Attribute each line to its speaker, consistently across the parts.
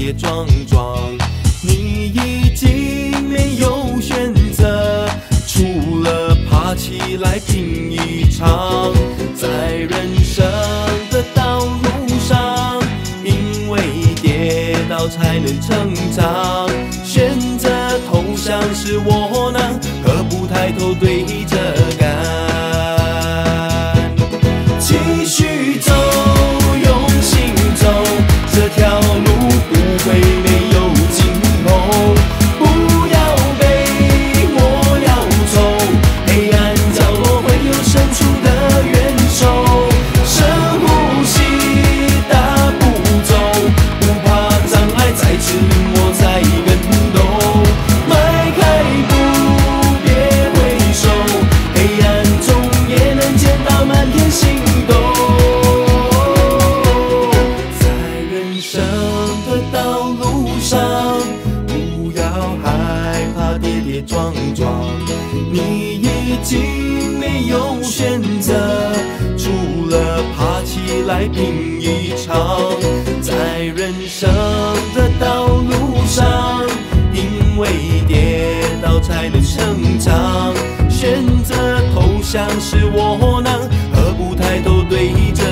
Speaker 1: 跌撞撞，你已经没有选择，除了爬起来拼一场。在人生的道路上，因为跌倒才能成长。选择投降是窝囊，何不抬头对着干？继续走，用心走，这条路不会没有尽头。不要被磨了愁，黑暗角落会有伸出的援手。深呼吸，大步走，不怕障碍再次临我再跟斗。迈开步，别回首，黑暗中也能见到满天星斗。在人生的道路上，不要害怕跌跌撞撞，你已经没有选择，除了爬起来拼一场。在人生的道路上，因为跌倒才能成长。选择投降是窝囊，何不抬头对着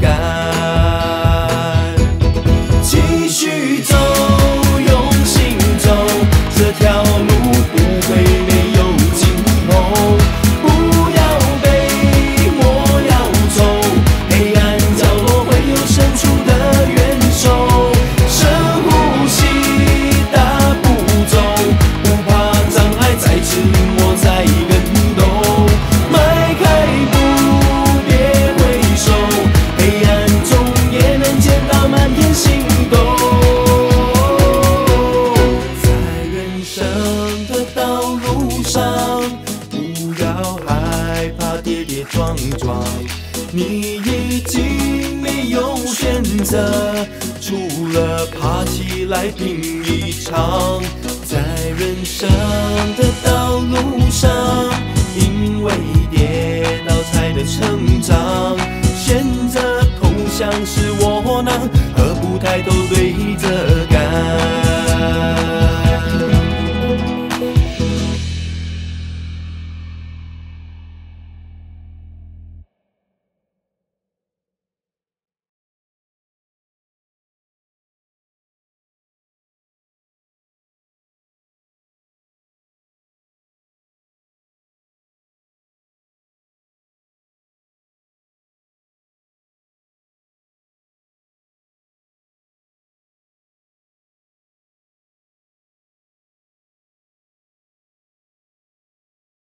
Speaker 1: 干？继续走，用心走，这条路不会没有尽头。不要被磨了愁，黑暗角落会有伸出的援手。深呼吸，大步走，不怕障碍再次临我再跟斗。迈开步，别回首，黑暗中也能见到满天星斗。在人生的道路上，不要害怕跌跌撞撞，你已经没有选择，除了爬起来拼一场。在人生的道路上，因为跌倒才能成长。选择投降是窝囊，何不抬头对着